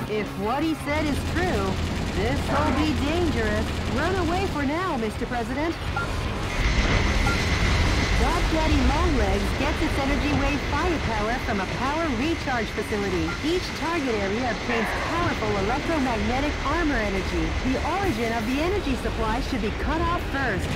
If what he said is true, this'll be dangerous. Run away for now, Mr. President. Dog Daddy Longlegs gets its energy wave firepower from a power recharge facility. Each target area obtains powerful electromagnetic armor energy. The origin of the energy supply should be cut off first.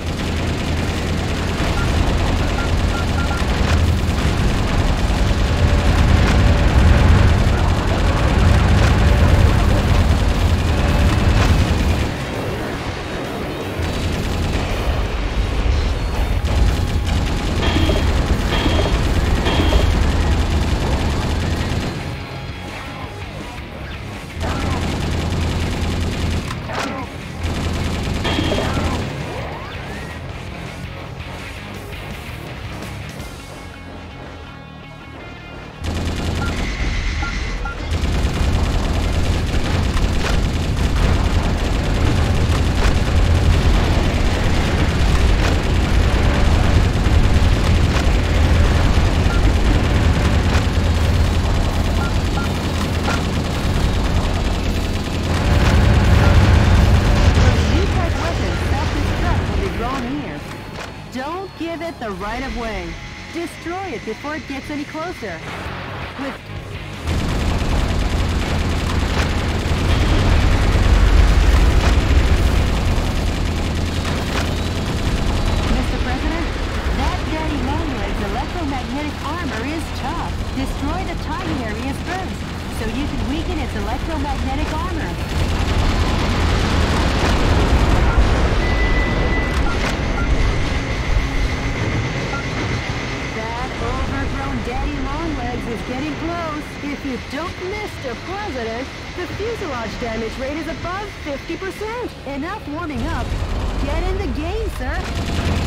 The right of way. Destroy it before it gets any closer. With Mr. President, that Daddy Longlegs electromagnetic armor is tough. Destroy the target areas first, so you can weaken its electromagnetic armor. Daddy Longlegs is getting close. If you don't, Mr. President, the fuselage damage rate is above 50%. Enough warming up. Get in the game, sir.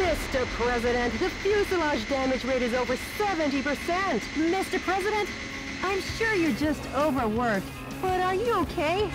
Mr. President, the fuselage damage rate is over 70%. Mr. President, I'm sure you're just overworked, but are you okay?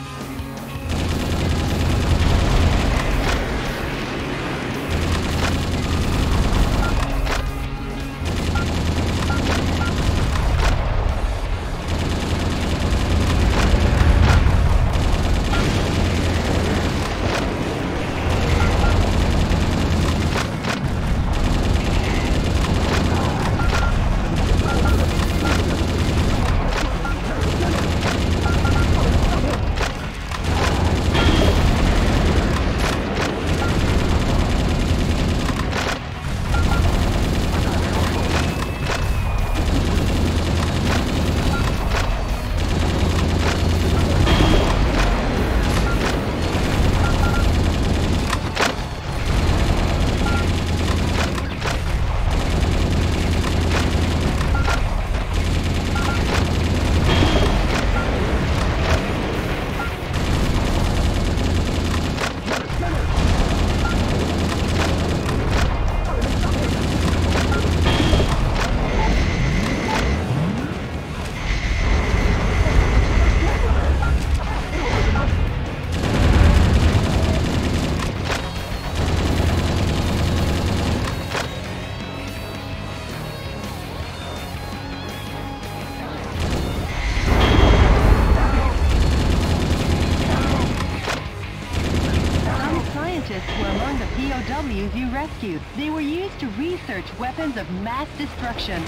Were among the POWs you rescued. They were used to research weapons of mass destruction.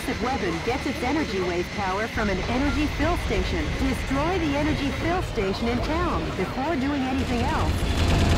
explosive weapon gets its energy wave power from an energy fill station. Destroy the energy fill station in town before doing anything else.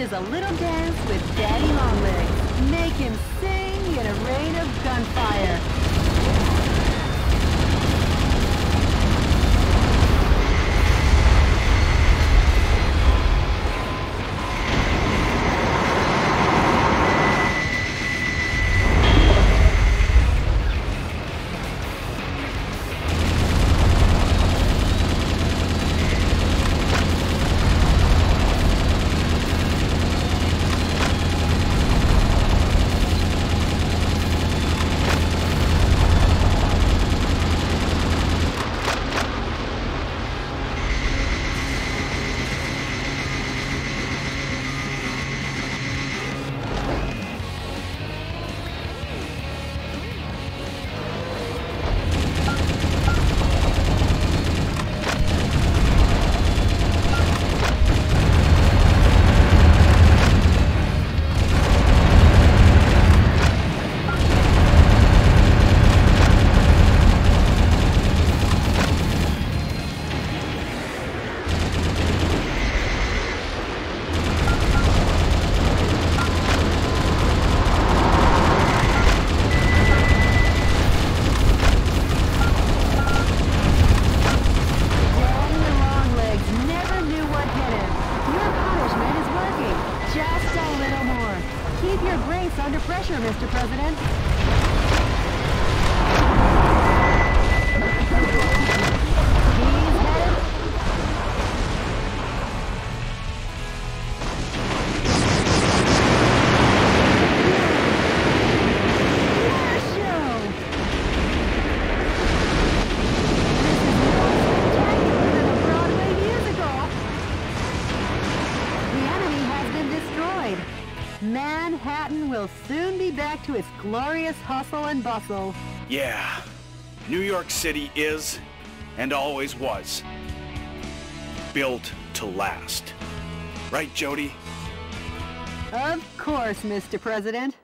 is a little dance with Daddy Longlegs. Make him sing in a rain of gunfire. Under pressure, Mr. President. He's headed. What a show! This is more spectacular than a Broadway musical. The enemy has been destroyed. Manhattan will soon be back to its glorious hustle and bustle. Yeah, New York City is, and always was, built to last. Right, Jody? Of course, Mr. President.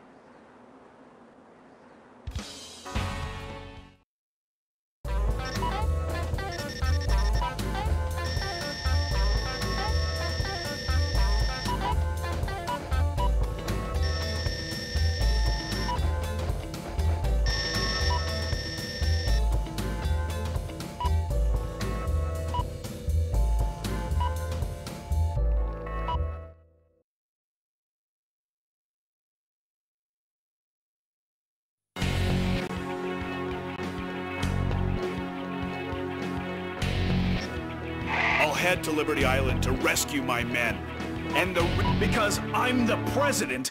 I'll head to Liberty Island to rescue my men. And because I'm the president.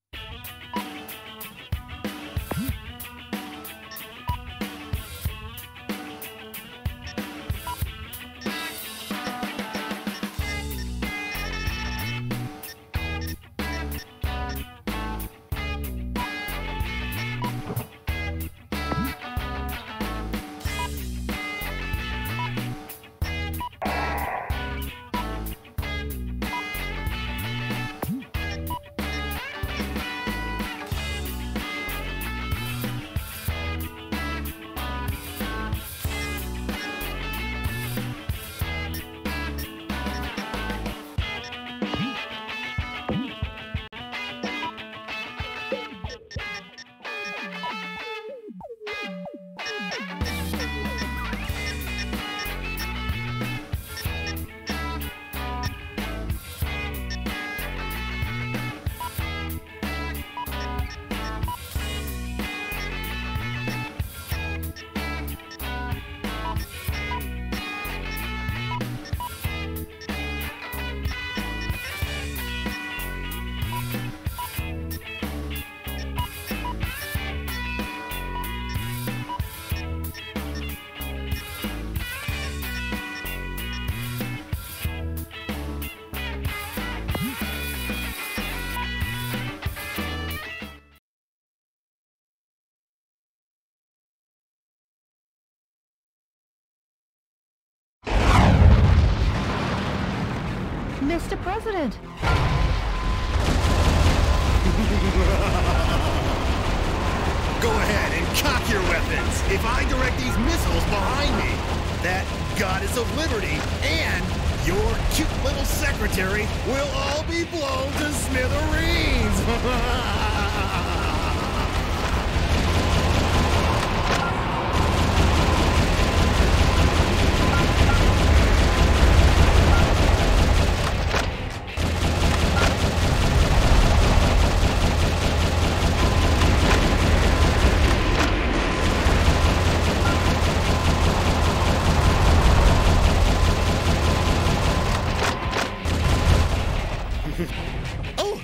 Mr. President! Go ahead and cock your weapons. If I direct these missiles behind me, that goddess of liberty and your cute little secretary will all be blown to smithereens! Oh!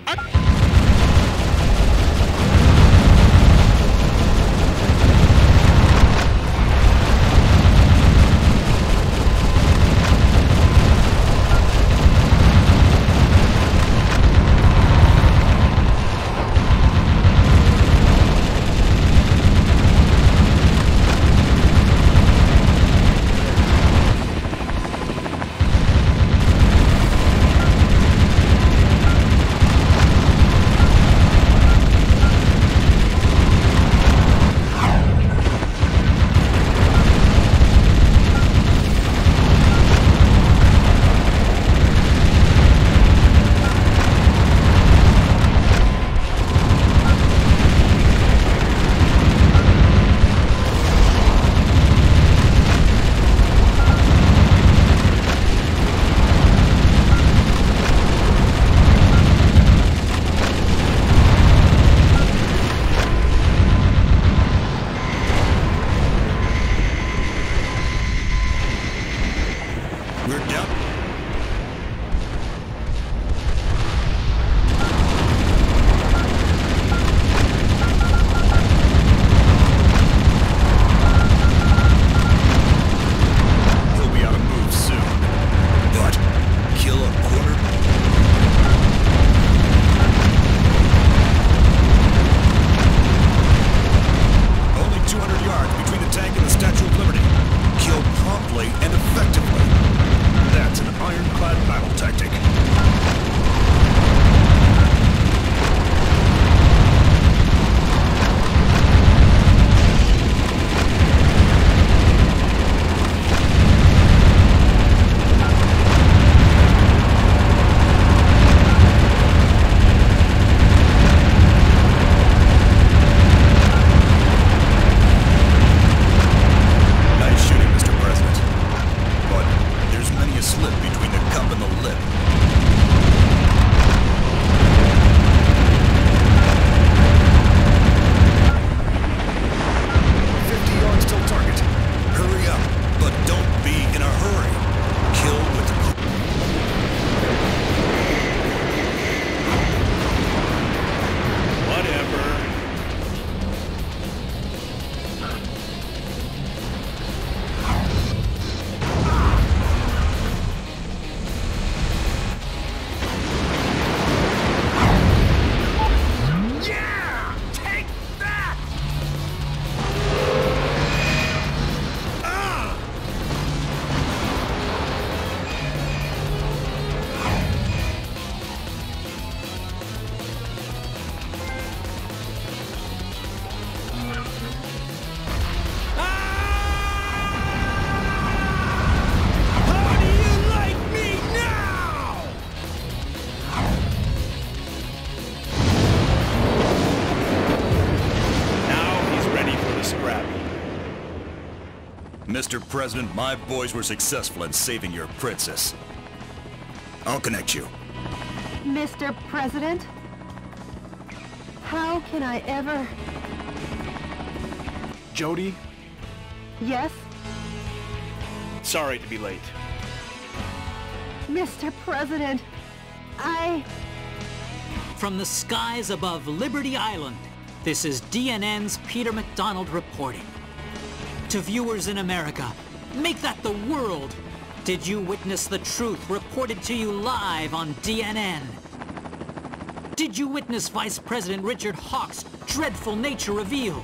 We're down. He'll be out of move soon. What? Kill a quarter? Only 200 yards between the tank and the Statue of Liberty. Kill promptly and effectively. That's an ironclad battle tactic. Nice shooting, Mr. President. But there's many a slip between the cup and the lip. "50 yards till target. Hurry up, but don't be in a hurry. Kill with Whatever. Yeah! Take that! Ah! How do you like me now? Now he's ready for the scrap. Mr. President, my boys were successful in saving your princess. I'll connect you. Mr. President? How can I ever... Jody, Yes? sorry to be late. Mr. President, From the skies above Liberty Island, this is DNN's Peter McDonald reporting. To viewers in America, make that the world. Did you witness the truth reported to you live on DNN? Did you witness Vice President Richard Hawke's dreadful nature revealed?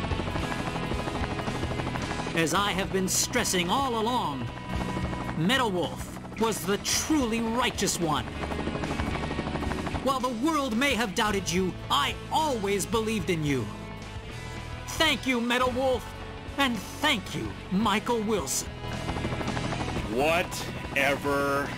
As I have been stressing all along, Metal Wolf was the truly righteous one. While the world may have doubted you, I always believed in you. Thank you, Metal Wolf, and thank you, Michael Wilson. Whatever. ever.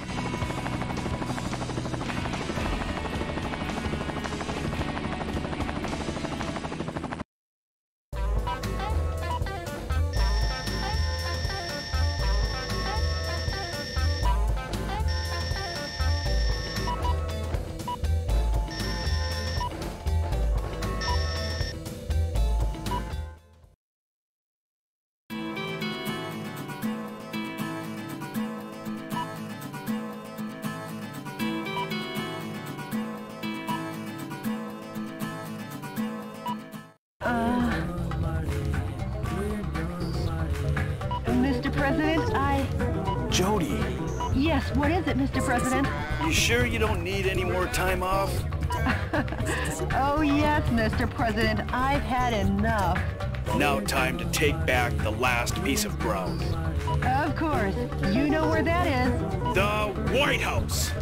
Mr. President, Jody, Yes, what is it, Mr. President? you sure you don't need any more time off? Oh, yes, Mr. President, I've had enough. Now time to take back the last piece of ground. Of course. You know where that is. The White House!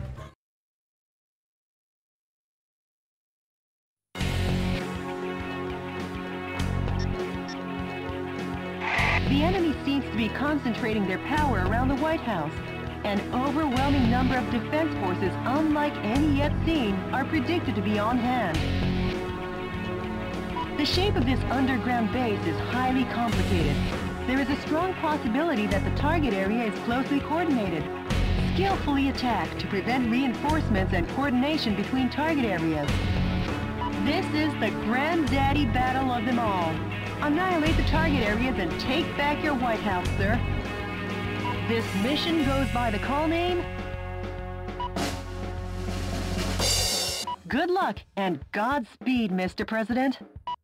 The enemy seems to be concentrating their power around the White House. An overwhelming number of defense forces, unlike any yet seen, are predicted to be on hand. The shape of this underground base is highly complicated. There is a strong possibility that the target area is closely coordinated, skillfully attacked to prevent reinforcements and coordination between target areas. This is the granddaddy battle of them all. Annihilate the target areas and take back your White House, sir. This mission goes by the call name... Good luck and Godspeed, Mr. President.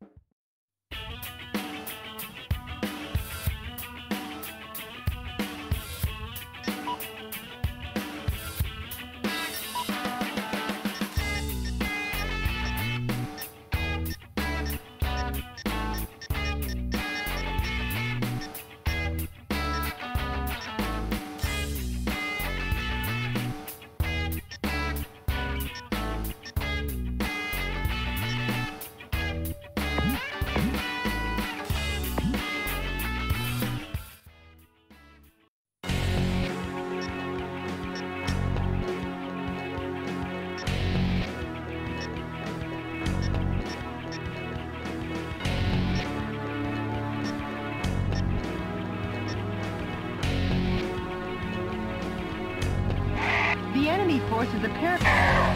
The enemy forces apparently...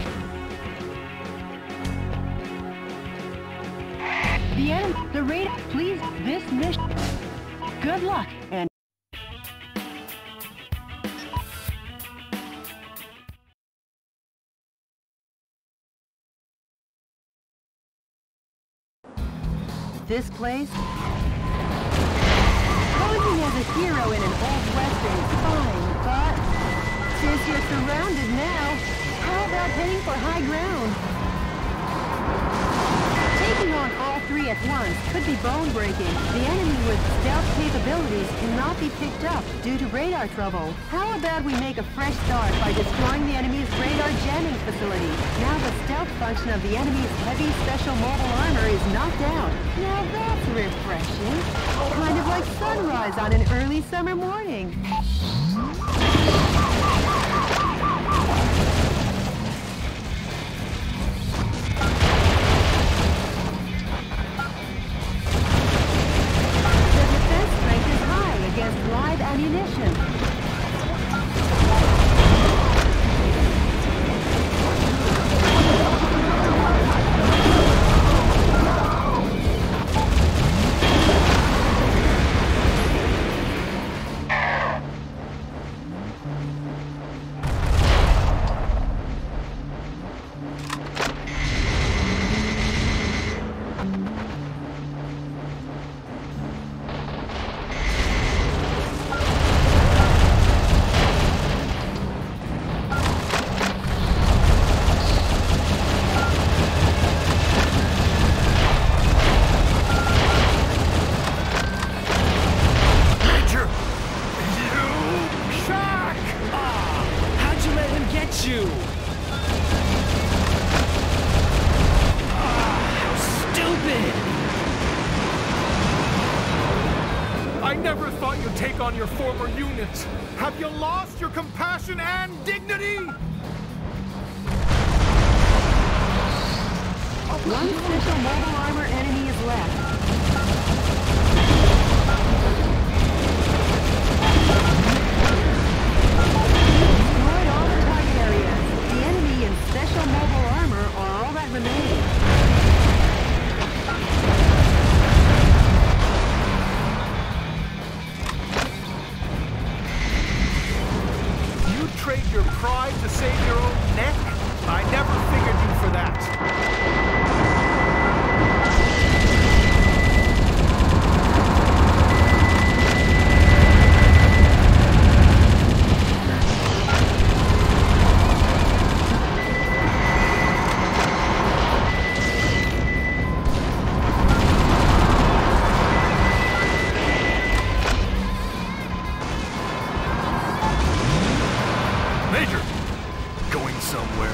The enemy... The radar... Please, this mission... Good luck, and... This place? Posing as a hero in an old western is fine, but... Since you're surrounded now, how about heading for high ground? Taking on all three at once could be bone-breaking. The enemy with stealth capabilities cannot be picked up due to radar trouble. How about we make a fresh start by destroying the enemy's radar jamming facility? Now the stealth function of the enemy's heavy special mobile armor is knocked out. Now that's refreshing. Kind of like sunrise on an early summer morning. Against live ammunition. never thought you'd take on your former units. Have you lost your compassion and dignity? One special mobile armor enemy is left. Destroyed all the target areas. The enemy in special mobile armor are all that remain. You trade your pride to save your own neck? I never figured you for that. Major! Going somewhere.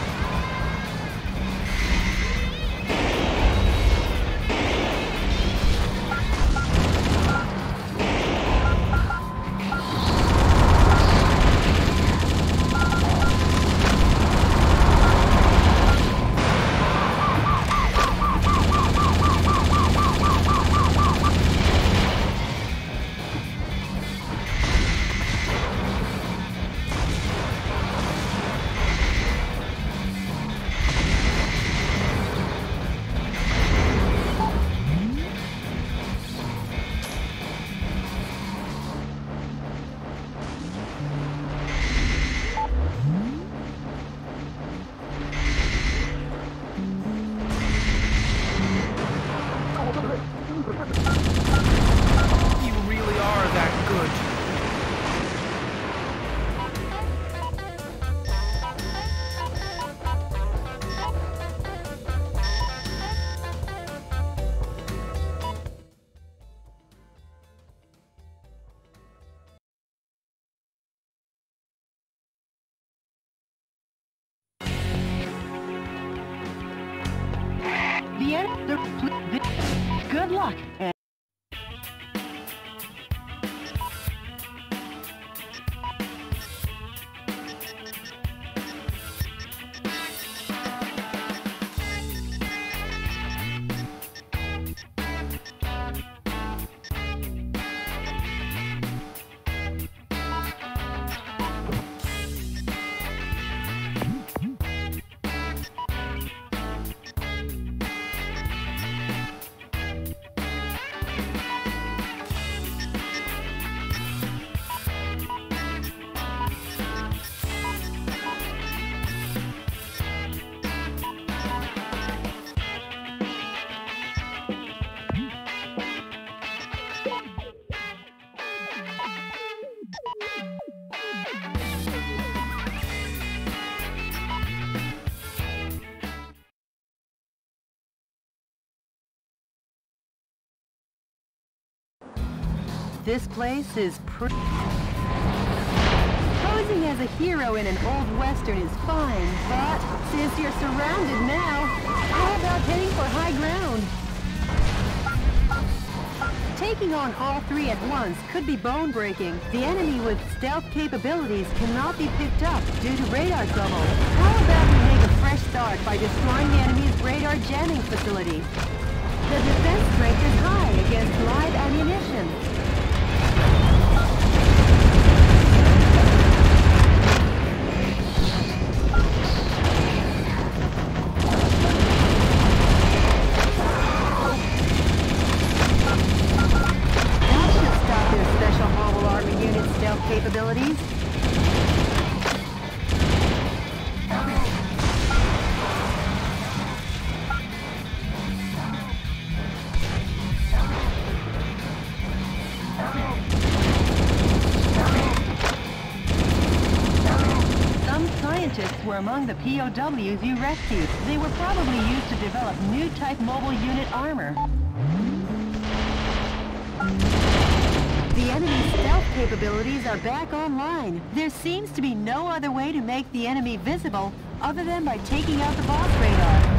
You really are that good. The end. Good luck. This place is Posing as a hero in an old western is fine, but since you're surrounded now, how about heading for high ground? Taking on all three at once could be bone-breaking. The enemy with stealth capabilities cannot be picked up due to radar trouble. How about we make a fresh start by destroying the enemy's radar jamming facility? The defense strength is high against live ammunition. Capabilities. Some scientists were among the POWs you rescued. They were probably used to develop new type mobile unit armor. The enemy's stealth capabilities are back online. There seems to be no other way to make the enemy visible other than by taking out the boss radar.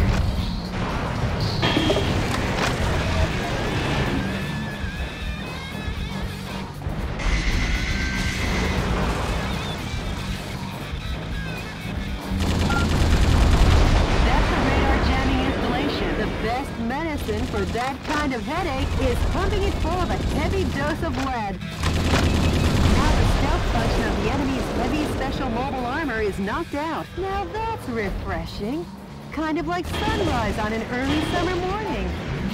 kind of headache is pumping it full of a heavy dose of lead. Now the stealth function of the enemy's heavy special mobile armor is knocked out. Now that's refreshing. Kind of like sunrise on an early summer morning.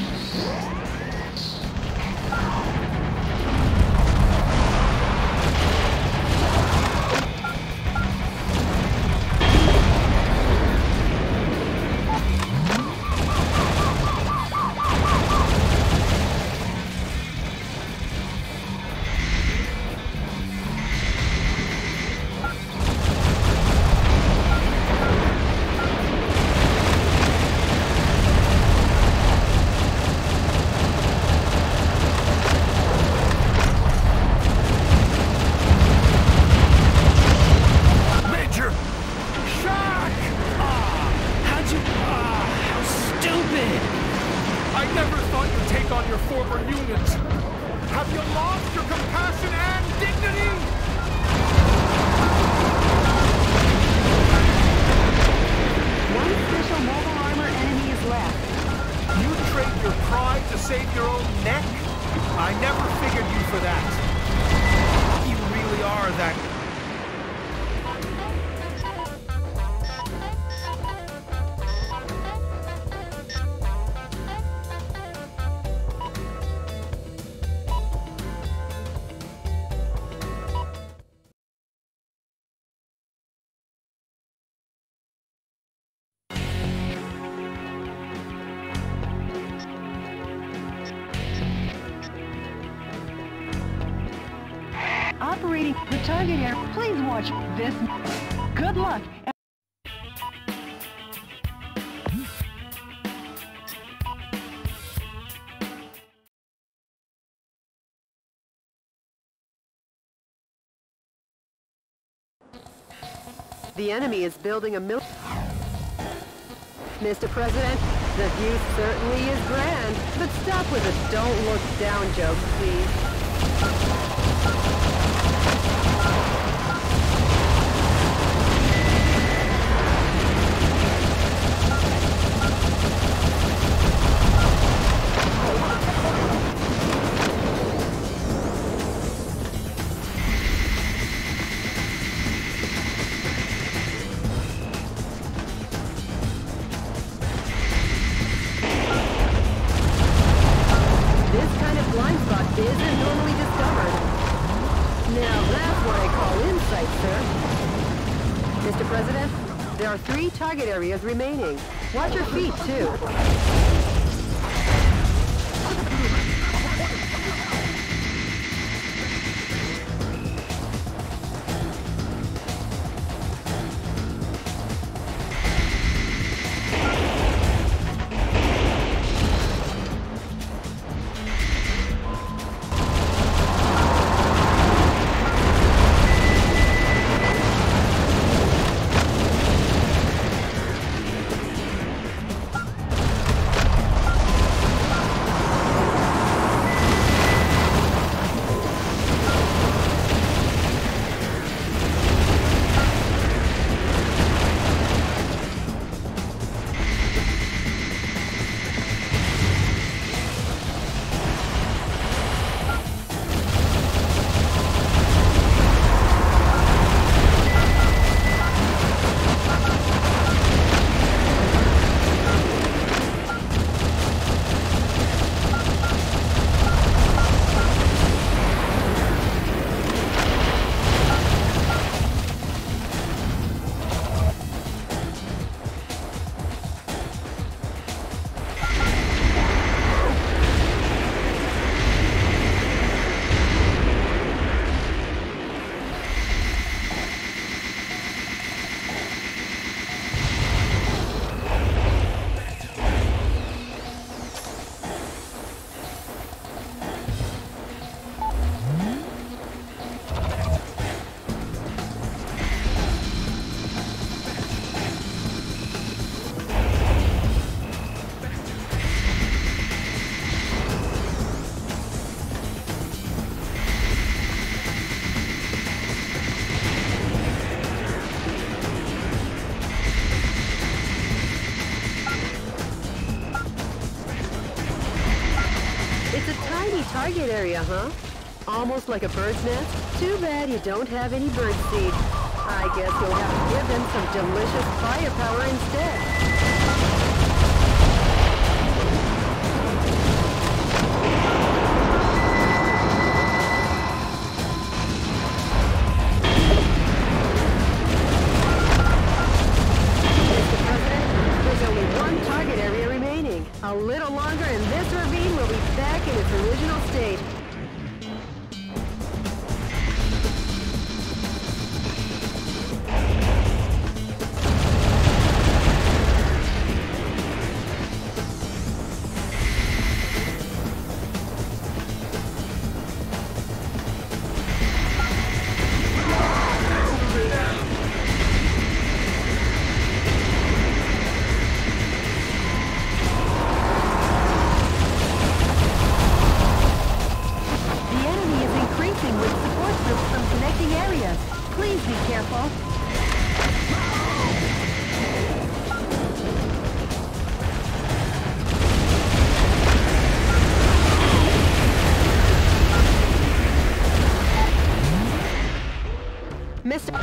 Operating the target area. Please watch this. Good luck. The enemy is building a Mr. President, the view certainly is grand, but stop with the don't look down joke, please. Isn't normally discovered. Now that's what I call insight, sir. Mr. President, there are 3 target areas remaining. Watch your feet, too. target area, huh? Almost like a bird's nest? Too bad you don't have any bird seed. I guess you'll have to give them some delicious firepower instead. A little longer and this ravine will be back in its original state. Please be careful. Mr.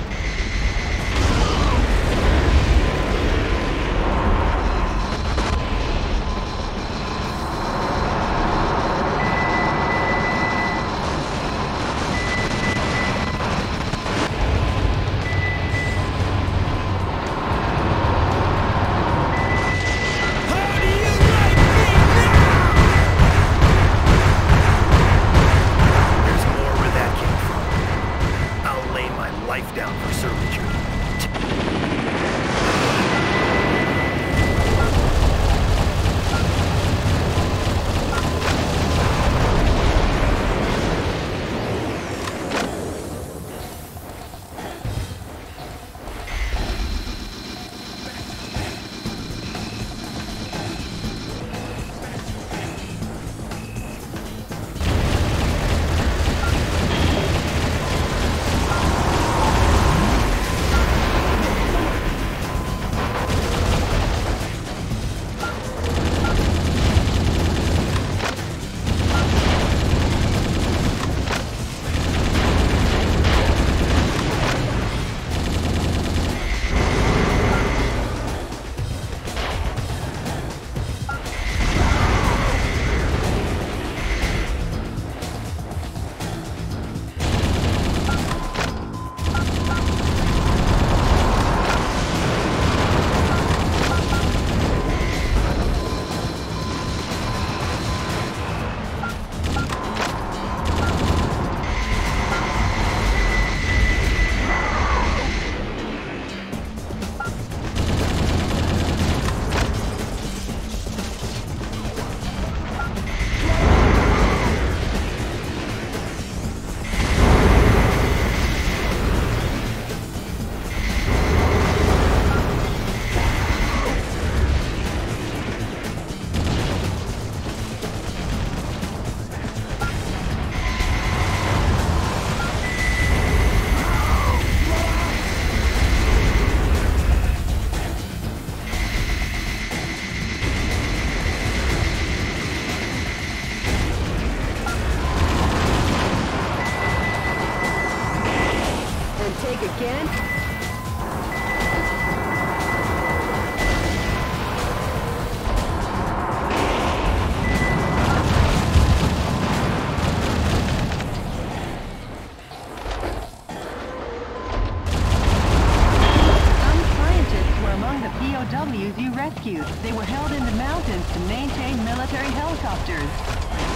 again? POWs you rescued. They were held in the mountains to maintain military helicopters.